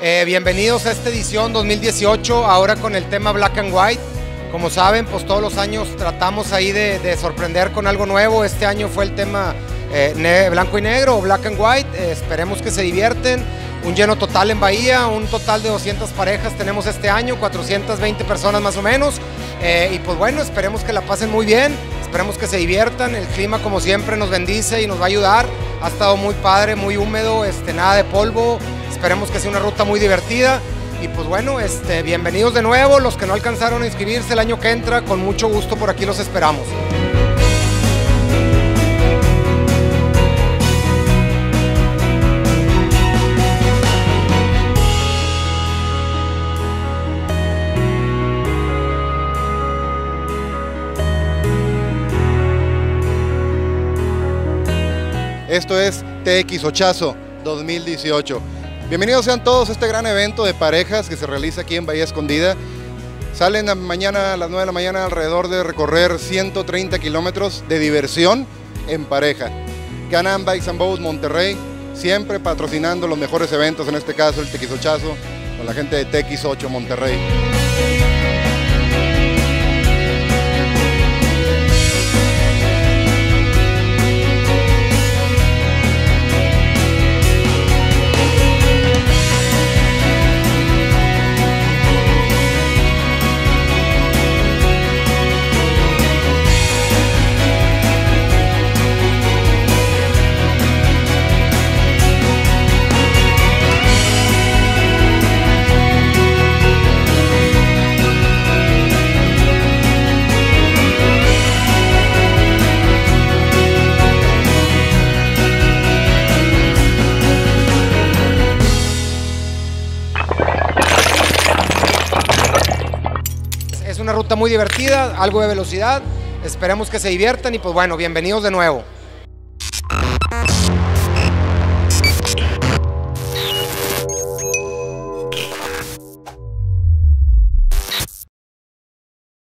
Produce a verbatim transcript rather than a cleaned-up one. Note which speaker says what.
Speaker 1: Eh, bienvenidos a esta edición dos mil dieciocho, ahora con el tema Black and White. Como saben, pues todos los años tratamos ahí de, de sorprender con algo nuevo. Este año fue el tema eh, blanco y negro o Black and White. Eh, esperemos que se divierten. Un lleno total en Bahía, un total de doscientas parejas tenemos este año, cuatrocientas veinte personas más o menos. Eh, y pues bueno, esperemos que la pasen muy bien, esperemos que se diviertan. El clima, como siempre, nos bendice y nos va a ayudar. Ha estado muy padre, muy húmedo, este, nada de polvo. Esperemos que sea una ruta muy divertida. Y pues bueno, este, bienvenidos de nuevo. Los que no alcanzaron a inscribirse el año que entra, con mucho gusto por aquí los esperamos.
Speaker 2: Esto es T X Ochazo dos mil dieciocho. Bienvenidos sean todos a este gran evento de parejas que se realiza aquí en Bahía Escondida. Salen mañana a las nueve de la mañana alrededor de recorrer ciento treinta kilómetros de diversión en pareja. Can-Am Bikes and Boats Monterrey, siempre patrocinando los mejores eventos, en este caso el T X Ochazo, con la gente de T X ocho Monterrey.
Speaker 1: Es una ruta muy divertida, algo de velocidad, esperemos que se diviertan y pues bueno, bienvenidos de nuevo.